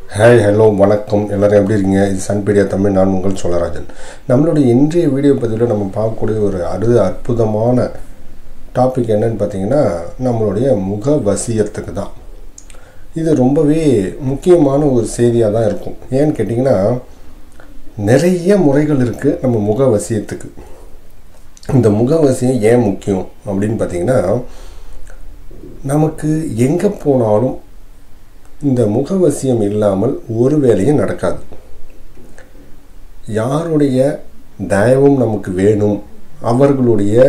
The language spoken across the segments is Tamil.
ஹாய் ஹலோ வணக்கம் எல்லோரும் எப்படி இருக்கீங்க? இது சன் பீடியா தமிழ். நான் உங்கள் சோழராஜன். நம்மளுடைய இன்றைய வீடியோ பதிவில் நம்ம பார்க்கக்கூடிய ஒரு அற்புதமான டாபிக் என்னன்னு பார்த்தீங்கன்னா, நம்மளுடைய முக வசியத்துக்கு தான். இது ரொம்பவே முக்கியமான ஒரு செய்தியாக தான் இருக்கும். ஏன்னு கேட்டிங்கன்னா, நிறைய முறைகள் இருக்குது நம்ம முக வசியத்துக்கு. இந்த முகவசியம் ஏன் முக்கியம் அப்படின்னு பார்த்தீங்கன்னா, நமக்கு எங்கே போனாலும் இந்த முகவசியம் இல்லாமல் ஒரு வேலையும் நடக்காது. யாருடைய தயவும் நமக்கு வேணும், அவர்களுடைய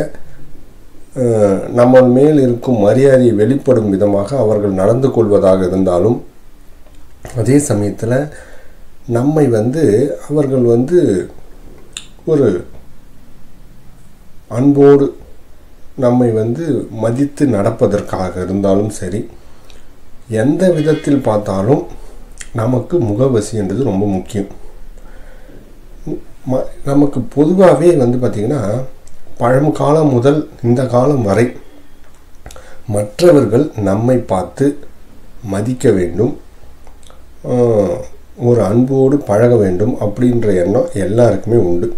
நம்ம மேல் இருக்கும் மரியாதையை வெளிப்படும் விதமாக அவர்கள் நடந்து கொள்வதாக இருந்தாலும், அதே சமயத்தில் நம்மை அவர்கள் ஒரு அன்போடு நம்மை மதித்து நடப்பதற்காக இருந்தாலும் சரி, எந்த விதத்தில் பார்த்தாலும் நமக்கு முகவசின்றது ரொம்ப முக்கியம். நமக்கு பொதுவாகவே பார்த்திங்கன்னா, பழங்காலம் முதல் இந்த காலம் வரை மற்றவர்கள் நம்மை பார்த்து மதிக்க வேண்டும், ஒரு அன்போடு பழக வேண்டும் அப்படின்ற எண்ணம் எல்லாருக்குமே உண்டு.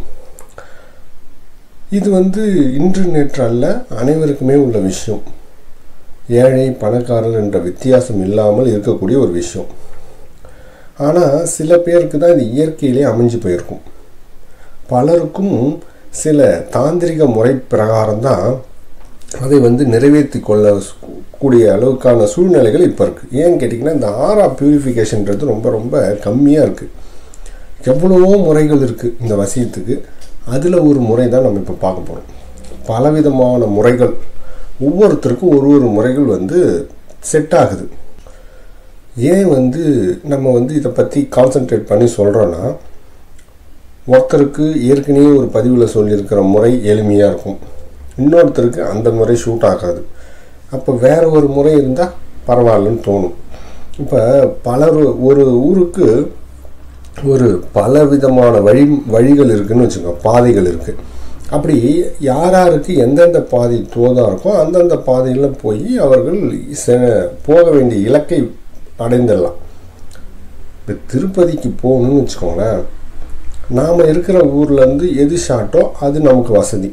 இது இன்று நேற்று அல்ல, அனைவருக்குமே உள்ள விஷயம். ஏழை பணக்காரர் என்ற வித்தியாசம் இல்லாமல் இருக்கக்கூடிய ஒரு விஷயம். ஆனால் சில பேருக்கு தான் இது இயற்கையிலே அமைஞ்சு போயிருக்கும். பலருக்கும் சில தாந்திரிக முறை பிரகாரம்தான் அதை நிறைவேற்றி கொள்ளக்கூடிய அளவுக்கான சூழ்நிலைகள் இப்போ இருக்குது. ஏன்னு கேட்டிங்கன்னா, இந்த ஆரா பியூரிஃபிகேஷன்றது ரொம்ப ரொம்ப கம்மியாக இருக்குது. எவ்வளவோ முறைகள் இருக்குது இந்த வசியத்துக்கு. அதில் ஒரு முறை தான் நம்ம இப்போ பார்க்க போகிறோம். பலவிதமான முறைகள், ஒவ்வொருத்தருக்கும் ஒரு ஒரு முறைகள் செட் ஆகுது. ஏன் நம்ம இதை பற்றி கான்சென்ட்ரேட் பண்ணி சொல்கிறோன்னா, ஒருத்தருக்கு ஏற்கனவே ஒரு பதிவில் சொல்லியிருக்கிற முறை எளிமையாக இருக்கும், இன்னொருத்தருக்கு அந்த முறை ஷூட் ஆகாது. அப்போ வேறு ஒரு முறை இருந்தால் பரவாயில்லன்னு தோணும். இப்போ ஒரு ஊருக்கு ஒரு பலவிதமான வழிகள் இருக்குதுன்னு வச்சுக்கோங்க, பாதைகள் இருக்குது. அப்படி யாருக்கு எந்தெந்த பாதை தோதாக இருக்கோ அந்தந்த பாதையில் போய் அவர்கள் போக வேண்டிய இலக்கை அடைந்துடலாம். இப்போ திருப்பதிக்கு போகணும்னு வச்சுக்கோங்களேன், நாம் இருக்கிற ஊர்லேருந்து எது ஷார்ட்டோ அது நமக்கு வசதி.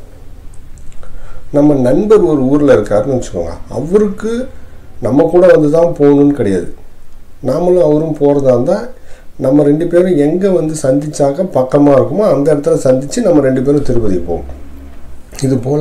நம்ம நண்பர் ஒரு ஊரில் இருக்காருன்னு வச்சுக்கோங்க, அவருக்கு நம்ம கூட தான் போகணுன்னு கிடையாது. நாமளும் அவரும் போகிறதா இருந்தால் நம்ம ரெண்டு பேரும் எங்கே சந்திச்சாக்க பக்கமாக இருக்குமோ அந்த இடத்துல சந்தித்து நம்ம ரெண்டு பேரும் திருப்பதி போவோம். இதுபோல்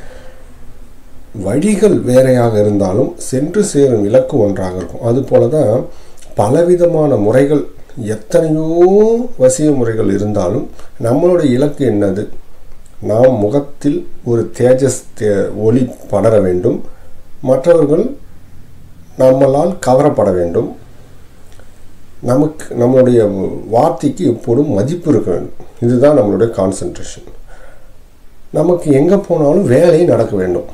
வழிகள் வேறையாக இருந்தாலும் சென்று சேரும் இலக்கு ஒன்றாக இருக்கும். அதுபோல தான் பலவிதமான முறைகள், எத்தனையோ வசிய முறைகள் இருந்தாலும் நம்மளுடைய இலக்கு என்னது? நாம் முகத்தில் ஒரு தேஜஸ் ஒளி படர வேண்டும், மற்றவர்கள் நம்மளால் கவரப்பட வேண்டும், நம்மளுடைய வார்த்தைக்கு எப்போதும் மதிப்பு இருக்க வேண்டும். இதுதான் நம்மளுடைய கான்சன்ட்ரேஷன். நமக்கு எங்கே போனாலும் வேலை நடக்க வேண்டும்.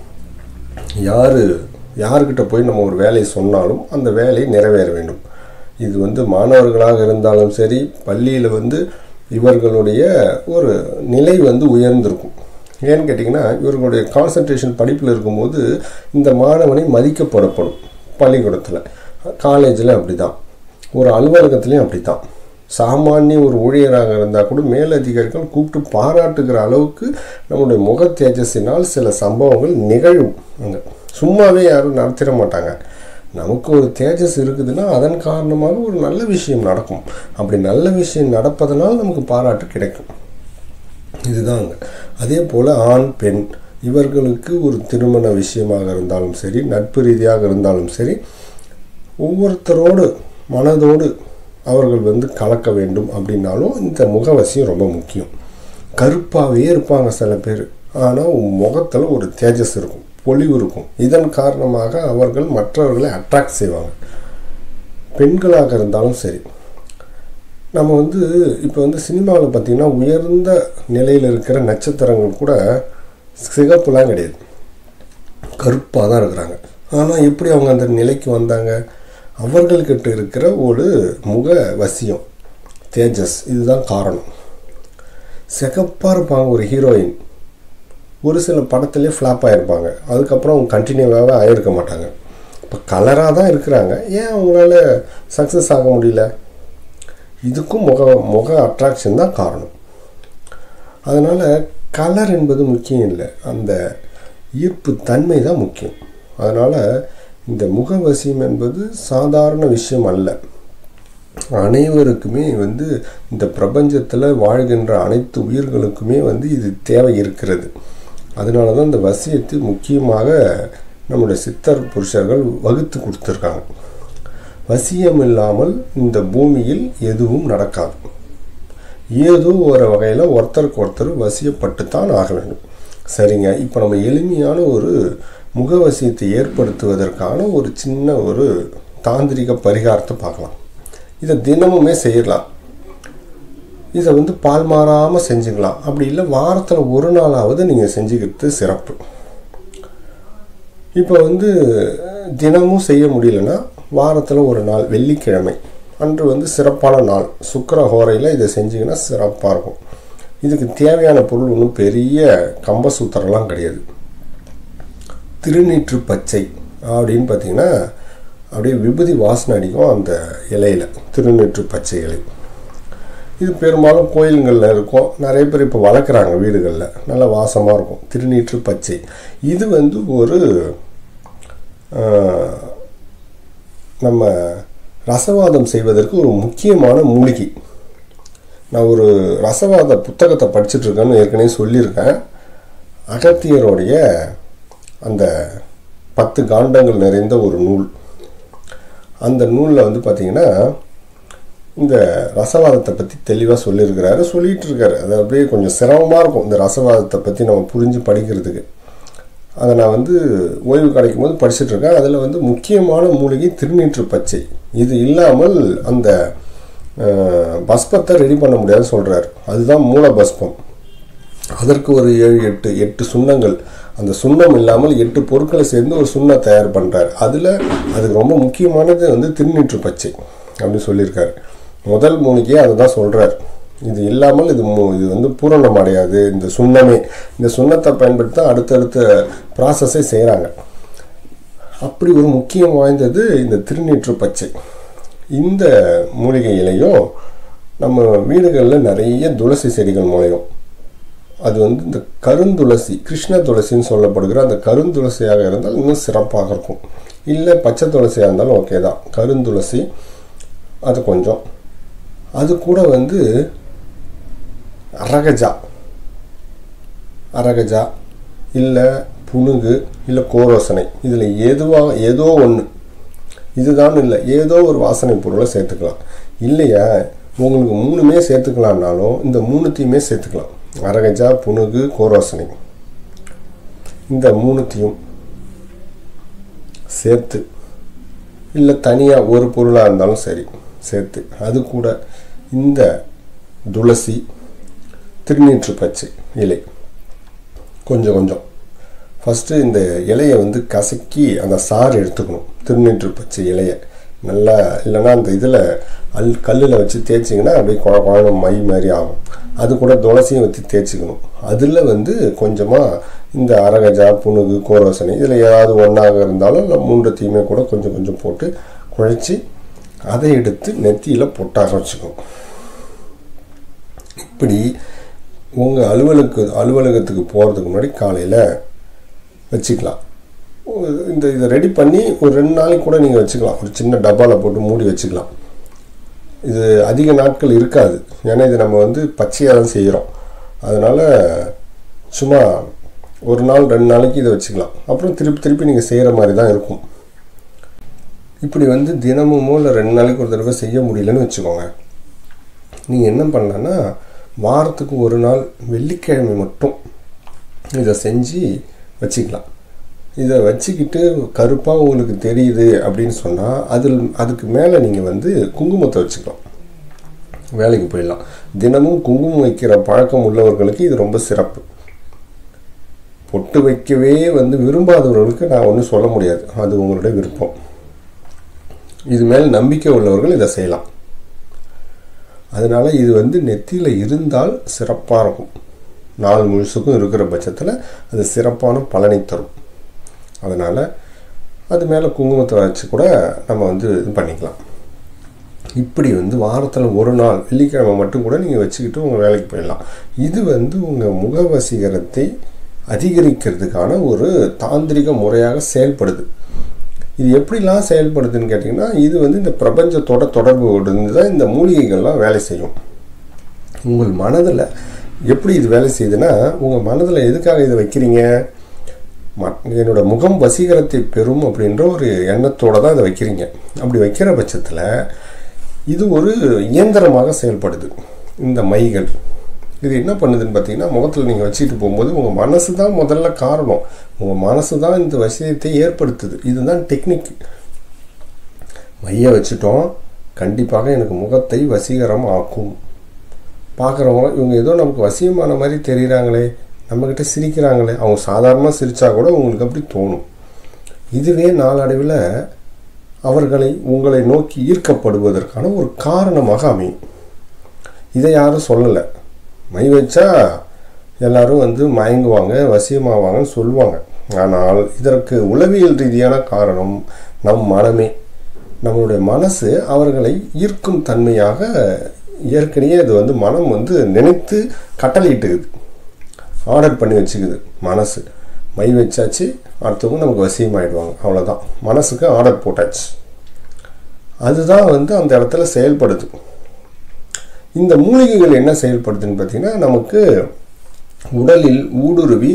யாருக்கிட்ட போய் நம்ம ஒரு வேலையை சொன்னாலும் அந்த வேலை நிறைவேற வேண்டும். இது மாணவர்களாக இருந்தாலும் சரி, பள்ளியில் இவர்களுடைய ஒரு நிலை உயர்ந்திருக்கும். ஏன்னு கேட்டிங்கன்னா, இவர்களுடைய கான்சன்ட்ரேஷன் படிப்பில் இருக்கும்போது இந்த மாணவனை மதிக்கப்படப்படும். பள்ளிக்கூடத்தில், காலேஜில் அப்படி தான், ஒரு அலுவலகத்துலேயும் அப்படி தான். சாமானிய ஒரு ஊழியராக இருந்தால் கூட மேலதிகாரிகள் கூப்பிட்டு பாராட்டுகிற அளவுக்கு நம்முடைய முக தேஜஸினால் சில சம்பவங்கள் நிகழும். அங்கே சும்மாவே யாரும் நடத்திட மாட்டாங்க. நமக்கு ஒரு தேஜஸ் இருக்குதுன்னா அதன் காரணமாக ஒரு நல்ல விஷயம் நடக்கும். அப்படி நல்ல விஷயம் நடப்பதனால் நமக்கு பாராட்டு கிடைக்கும். இதுதாங்க. அதே போல் ஆண் பெண் இவர்களுக்கு ஒரு திருமண விஷயமாக இருந்தாலும் சரி, நட்பு ரீதியாக இருந்தாலும் சரி, ஒவ்வொருத்தரோடு மனதோடு அவர்கள் கலக்க வேண்டும் அப்படின்னாலும் இந்த முகவசியம் ரொம்ப முக்கியம். கருப்பாகவே இருப்பாங்க சில பேர், ஆனால் முகத்தில் ஒரு தேஜஸ் இருக்கும், பொலிவு இருக்கும். இதன் காரணமாக அவர்கள் மற்றவர்களை அட்ராக்ட் செய்வாங்க. பெண்களாக இருந்தாலும் சரி, நம்ம இப்போ சினிமாவில் பார்த்திங்கன்னா, உயர்ந்த நிலையில் இருக்கிற நட்சத்திரங்கள் கூட சிகப்புலாம் கிடையாது, கருப்பாக தான் இருக்கிறாங்க. ஆனால் எப்படி அவங்க அந்த நிலைக்கு வந்தாங்க? அவர்கள்கிட்ட இருக்கிற ஒரு முக வசியம், தேஜஸ், இதுதான் காரணம். சிகப்பாக இருப்பாங்க ஒரு ஹீரோயின், ஒரு சில படத்துலேயே ஃப்ளாப் ஆகிருப்பாங்க, அதுக்கப்புறம் அவங்க கண்டினியூவாகவே ஆகிருக்க மாட்டாங்க. இப்போ கலராக தான் இருக்கிறாங்க, ஏன் அவங்களால சக்ஸஸ் ஆக முடியல? இதுக்கும் முக அட்ராக்ஷன் தான் காரணம். அதனால் கலர் என்பது முக்கியம் இல்லை, அந்த ஈர்ப்பு தன்மை தான் முக்கியம். அதனால் இந்த முகவசியம் என்பது சாதாரண விஷயம் அல்ல. அனைவருக்குமே இந்த பிரபஞ்சத்தில் வாழ்கின்ற அனைத்து உயிர்களுக்குமே இது தேவை இருக்கிறது. அதனால தான் இந்த வசியத்தை முக்கியமாக நம்முடைய சித்தர் புருஷர்கள் வகுத்து கொடுத்துருக்காங்க. வசியம் இல்லாமல் இந்த பூமியில் எதுவும் நடக்காது. ஏதோ ஒரு வகையில் ஒருத்தருக்கு ஒருத்தர் வசியப்பட்டுத்தான் ஆக வேண்டும். சரிங்க, இப்போ நம்ம எளிமையான ஒரு முகவசியத்தை ஏற்படுத்துவதற்கான ஒரு சின்ன ஒரு தாந்திரிக பரிகாரத்தை பார்க்கலாம். இதை தினமுமே செய்யலாம். இதை பால் மாறாமல் செஞ்சுக்கலாம். அப்படி இல்லை வாரத்தில் ஒரு நாளாவது நீங்கள் செஞ்சுக்கிறது சிறப்பு. இப்போ தினமும் செய்ய முடியலன்னா வாரத்தில் ஒரு நாள் வெள்ளிக்கிழமை அன்று சிறப்பான நாள் சுக்கிர ஹோரையில் இதை செஞ்சிங்கன்னா சிறப்பாக இருக்கும். இதுக்கு தேவையான பொருள் ஒன்றும் பெரிய கம்பசூத்திரம்லாம் கிடையாது. திருநீற்று பச்சை அப்படின்னு பார்த்தீங்கன்னா அப்படியே விபூதி வாசனை அடிக்கும் அந்த இலையில், திருநீற்று பச்சை இலை. இது பெரும்பாலும் கோயில்களில் இருக்கும், நிறைய பேர் இப்போ வளர்க்குறாங்க வீடுகளில், நல்ல வாசமாக இருக்கும் திருநீற்று பச்சை. இது ஒரு நம்ம ரசவாதம் செய்வதற்கு ஒரு முக்கியமான மூலிகை. நான் ஒரு ரசவாத புத்தகத்தை படிச்சுட்ருக்கேன்னு ஏற்கனவே சொல்லியிருக்கேன். அகத்தியருடைய அந்த 10 காண்டங்கள் நிறைந்த ஒரு நூல். அந்த நூலில் பார்த்திங்கன்னா இந்த ரசவாதத்தை பற்றி தெளிவாக சொல்லிகிட்டு இருக்காரு. அது அப்படியே கொஞ்சம் சிரமமாக இருக்கும் இந்த ரசவாதத்தை பற்றி நம்ம புரிஞ்சு படிக்கிறதுக்கு. அதை நான் ஓய்வு கிடைக்கும் போது படிச்சுட்ருக்கேன். அதில் முக்கியமான மூலிகை திருநீற்று பச்சை. இது இல்லாமல் அந்த பஸ்பத்தை ரெடி பண்ண முடியாதுன்னு சொல்கிறார். அதுதான் மூல பஸ்பம். அதற்கு ஒரு 7-8 சுண்ணங்கள், அந்த சுண்ணம் இல்லாமல் 8 பொருட்களை சேர்ந்து ஒரு சுண்ணை தயார் பண்ணுறார். அதுக்கு ரொம்ப முக்கியமானது திருநீற்று பச்சை அப்படின்னு சொல்லியிருக்காரு. முதல் மூலிகையே அதை தான் சொல்கிறார். இது இல்லாமல் இது பூரணம் அடையாது. இந்த சுண்ணத்தை பயன்படுத்தி தான் அடுத்தடுத்த ப்ராசஸை செய்கிறாங்க. அப்படி ஒரு முக்கியம் வாய்ந்தது இந்த திருநீற்று பச்சை. இந்த மூலிகை இலையும் நம்ம வீடுகளில் நிறைய துளசி செடிகள் முளையும். அது இந்த கருந்துளசி, கிருஷ்ண துளசின்னு சொல்லப்படுகிற அந்த கருந்துளசியாக இருந்தால் இன்னும் சிறப்பாக இருக்கும். இல்லை பச்சை துளசியாக இருந்தாலும் ஓகே தான். கருந்துளசி அது கொஞ்சம், அது கூட அரகஜா இல்லை புனுகு இல்லை கோரோசனை, இதில் ஏதோ ஒன்று, இதுதான் இல்லை ஏதோ ஒரு வாசனை பொருளை சேர்த்துக்கலாம். இல்லையா உங்களுக்கு 3மே சேர்த்துக்கலான்னாலும் இந்த 3த்தையுமே சேர்த்துக்கலாம். அரகஜா, புனுகு, கோரோசனை, இந்த 3த்தையும் சேர்த்து, இல்லை தனியாக ஒரு பொருளாக இருந்தாலும் சரி சேர்த்து, அது கூட இந்த துளசி, திருநீற்று பச்சை இலை கொஞ்சம் ஃபஸ்ட்டு இந்த இலையை கசக்கி அந்த சாறு எடுத்துக்கணும். திருநீற்று பச்சை இலையை நல்லா, இல்லைன்னா அந்த இதில் கல்லில் வச்சு தேய்ச்சிங்கன்னா அப்படியே குழம்பு மை மாதிரி ஆகும். அது கூட துளசியும் வச்சு தேய்ச்சிக்கணும். அதில் கொஞ்சமாக இந்த அரகஜா, புனுகு, கோரோசனை இதில் ஏதாவது ஒன்றாக இருந்தாலும் இல்லை 3த்தையுமே கூட கொஞ்சம் போட்டு குழைச்சி அதை எடுத்து நெத்தியில் பொட்டாக வச்சுக்கணும். இப்படி உங்கள் அலுவலகத்துக்கு போகிறதுக்கு முன்னாடி காலையில் வச்சுக்கலாம். இதை ரெடி பண்ணி ஒரு 2 நாளைக்கு கூட நீங்கள் வச்சுக்கலாம். ஒரு சின்ன டப்பாவில் போட்டு மூடி வச்சுக்கலாம். இது அதிக நாட்கள் இருக்காது. ஏன்னா இது நம்ம பச்சையாக தான் செய்கிறோம். அதனால் சும்மா ஒரு நாள் 2 நாளைக்கு இதை வச்சுக்கலாம். அப்புறம் திருப்பி நீங்கள் செய்கிற மாதிரி தான் இருக்கும். இப்படி தினமும் இல்லை 2 நாளைக்கு ஒரு தடவை செய்ய முடியலன்னு வச்சுக்கோங்க. நீங்கள் என்ன பண்ணலான்னா வாரத்துக்கு ஒரு நாள் வெள்ளிக்கிழமை மட்டும் இதை செஞ்சு வச்சுக்கலாம். இதை வச்சுக்கிட்டு கருப்பாக உங்களுக்கு தெரியுது அப்படின்னு சொன்னால் அதுக்கு மேலே நீங்கள் குங்குமத்தை வச்சுக்கலாம். வேலைக்கு போயிடலாம். தினமும் குங்குமம் வைக்கிற பழக்கம் உள்ளவர்களுக்கு இது ரொம்ப சிறப்பு. பொட்டு வைக்கவே விரும்பாதவர்களுக்கு நான் ஒன்றும் சொல்ல முடியாது, அது உங்களுடைய விருப்பம். இது மேல் நம்பிக்கை உள்ளவர்கள் இதை செய்யலாம். அதனால் இது நெத்தியில் இருந்தால் சிறப்பாக இருக்கும். நாள் முழுசுக்கும் இருக்கிற பட்சத்தில் அது சிறப்பான பலனை தரும். அதனால் அது மேலே குங்குமத்தை வச்சு கூட நம்ம வந்து இது பண்ணிக்கலாம். இப்படி வந்து வாரத்தில் ஒரு நாள் வெள்ளிக்கிழமை மட்டும் கூட நீங்கள் வச்சுக்கிட்டு உங்கள் வேலைக்கு போயிடலாம். இது வந்து உங்கள் முக வசீகரத்தை அதிகரிக்கிறதுக்கான ஒரு தாந்திரிக முறையாக செயல்படுது. இது எப்படிலாம் செயல்படுதுன்னு கேட்டிங்கன்னா, இது வந்து இந்த பிரபஞ்சத்தோட தொடர்பு இருந்து தான் இந்த மூலிகைகள்லாம் வேலை செய்யும். உங்கள் மனதில் எப்படி இது வேலை செய்யுதுன்னா, உங்கள் மனதில் எதுக்காக இதை வைக்கிறீங்க, என்னோட முகம் வசீகரத்தை பெறும் அப்படின்ற ஒரு எண்ணத்தோடு தான் இதை வைக்கிறீங்க. அப்படி வைக்கிற பட்சத்தில் இது ஒரு இயந்திரமாக செயல்படுது. இந்த மைகள் இது என்ன பண்ணுதுன்னு பார்த்தீங்கன்னா, முகத்தில் நீங்கள் வச்சுட்டு போகும்போது உங்கள் மனசு தான் முதல்ல காரணம். உங்கள் மனசு தான் இந்த வசியத்தை ஏற்படுத்துது. இதுதான் டெக்னிக். மையை வச்சுட்டோம், கண்டிப்பாக எனக்கு முகத்தை வசீகரம் ஆக்கும். பார்க்குறவங்க இவங்க ஏதோ நமக்கு வசியமான மாதிரி தெரிகிறாங்களே, நம்மக்கிட்ட சிரிக்கிறாங்களே, அவங்க சாதாரணமாக சிரித்தா கூட உங்களுக்கு அப்படி தோணும். இதுவே நாளடைவில் உங்களை நோக்கி ஈர்க்கப்படுவதற்கான ஒரு காரணமாக அமையும். இதை யாரும் சொல்லலை. மை வச்சா எல்லாரும் வந்து மயங்குவாங்க, வசியமாவாங்கன்னு சொல்லுவாங்க. ஆனால் இதற்கு உளவியல் ரீதியான காரணம் நம் மனமே. நம்மளுடைய மனசு அவர்களை ஈர்க்கும் தன்மையாக ஏற்கனவே அது வந்து மனம் வந்து நினைத்து கட்டளையிட்டுக்குது, ஆர்டர் பண்ணி வச்சுக்குது. மனசு மை வச்சாச்சு, அடுத்தவங்க நமக்கு வசியமாயிடுவாங்க, அவ்வளோதான். மனசுக்கு ஆர்டர் போட்டாச்சு. அதுதான் வந்து அந்த இடத்துல செயல்படுது. இந்த மூலிகைகள் என்ன செயல்படுதுன்னு பார்த்தீங்கன்னா, நமக்கு உடலில் ஊடுருவி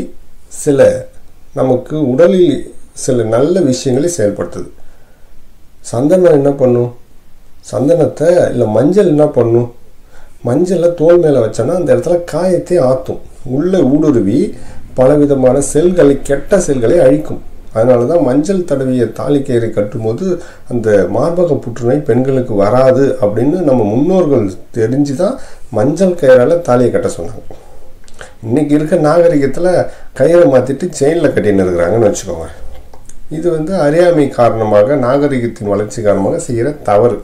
நமக்கு உடலில் சில நல்ல விஷயங்களை செயல்படுத்துது. சந்தனம் என்ன பண்ணும், சந்தனத்தை இல்லை மஞ்சள் என்ன பண்ணும், மஞ்சளை தோல் மேலே வச்சோன்னா அந்த இடத்துல காயத்தை ஆற்றும். உள்ளே ஊடுருவி பலவிதமான செல்களை, கெட்ட செல்களை அழிக்கும். அதனால தான் மஞ்சள் தடவிய தாலிக்கயிறை கட்டும்போது அந்த மார்பக புற்றுநோய் பெண்களுக்கு வராது அப்படின்னு நம்ம முன்னோர்கள் தெரிஞ்சு தான் மஞ்சள் கயிறால் தாலியை கட்ட சொன்னாங்க. இன்றைக்கி இருக்க நாகரிகத்தில் கயிறை மாற்றிட்டு செயினில் கட்டின்னு இருக்கிறாங்கன்னு வச்சுக்கோங்க. இது வந்து அறியாமை காரணமாக, நாகரிகத்தின் வளர்ச்சி காரணமாக செய்கிற தவறு.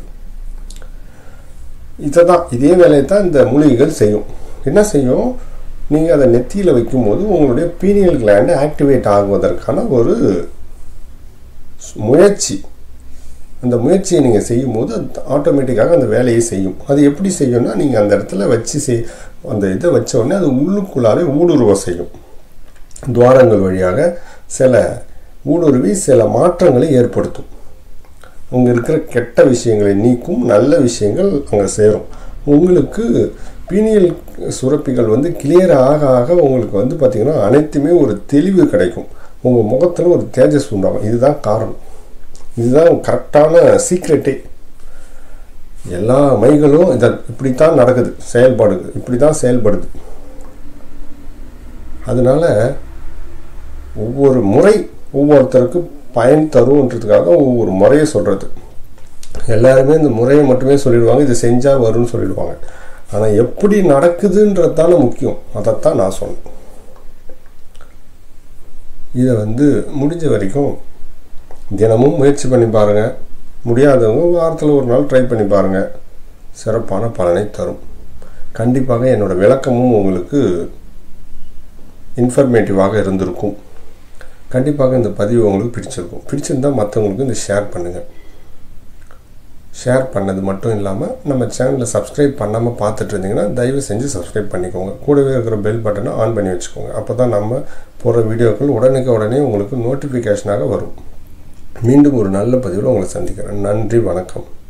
இதே வேலையை தான் இந்த மூலிகைகள் செய்யும். என்ன செய்யும், நீங்கள் அதை நெத்தியில் வைக்கும்போது உங்களுடைய பீனியல் கிளாண்டு ஆக்டிவேட் ஆகுவதற்கான ஒரு முயற்சி. அந்த முயற்சியை நீங்கள் செய்யும்போது அது ஆட்டோமேட்டிக்காக அந்த வேலையை செய்யும். அது எப்படி செய்யும்னா, நீங்கள் அந்த இடத்துல வச்சு அந்த இதை வச்ச உடனே அது உள்ளுக்குள்ளாலே ஊடுருவ செய்யும். துவாரங்கள் வழியாக சில ஊடுருவி சில மாற்றங்களை ஏற்படுத்தும். அங்கே இருக்கிற கெட்ட விஷயங்களை நீக்கும், நல்ல விஷயங்கள் அங்கே சேரும். உங்களுக்கு பீனியல் சுரப்பிகள் வந்து கிளியர் ஆக ஆக உங்களுக்கு வந்து பார்த்திங்கன்னா அனைத்துமே ஒரு தெளிவு கிடைக்கும். உங்கள் முகத்தில் ஒரு தேஜஸ் உண்டாகும். இதுதான் காரணம். இதுதான் கரெக்டான சீக்ரெட்டே. எல்லா மைகளும் இப்படித்தான் நடக்குது, இப்படி தான் செயல்படுது. அதனால் ஒவ்வொரு முறை ஒவ்வொருத்தருக்கு பயன் தரும்ன்றதுக்காக ஒவ்வொரு முறையை சொல்கிறது. எல்லாருமே இந்த முறையை மட்டுமே சொல்லிடுவாங்க, இது செஞ்சால் வரும்னு சொல்லிடுவாங்க. ஆனால் எப்படி நடக்குதுன்றது தானே முக்கியம். அதைத்தான் நான் சொன்னேன். இதை வந்து முடிஞ்ச வரைக்கும் தினமும் முயற்சி பண்ணி பாருங்கள். முடியாதவங்க வாரத்தில் ஒரு நாள் ட்ரை பண்ணி பாருங்கள். சிறப்பான பலனை தரும். கண்டிப்பாக என்னோடய விளக்கமும் உங்களுக்கு இன்ஃபர்மேட்டிவாக இருந்திருக்கும். கண்டிப்பாக இந்த பதிவு உங்களுக்கு பிடிச்சிருக்கும். பிடிச்சிருந்தால் மற்றவங்களுக்கு இந்த ஷேர் பண்ணுங்கள். ஷேர் பண்ணது மட்டும் இல்லாமல் நம்ம சேனலில் சப்ஸ்கிரைப் பண்ணாமல் பார்த்துட்டு இருந்தீங்கன்னா தயவு செஞ்சு சப்ஸ்கிரைப் பண்ணிக்கோங்க. கூடவே இருக்கிற பெல் பட்டனை ஆன் பண்ணி வச்சுக்கோங்க. அப்போ தான் நம்ம போகிற வீடியோக்கள் உடனே உங்களுக்கு நோட்டிஃபிகேஷனாக வரும். மீண்டும் ஒரு நல்ல பதிவில் உங்களை சந்திக்கிறேன். நன்றி, வணக்கம்.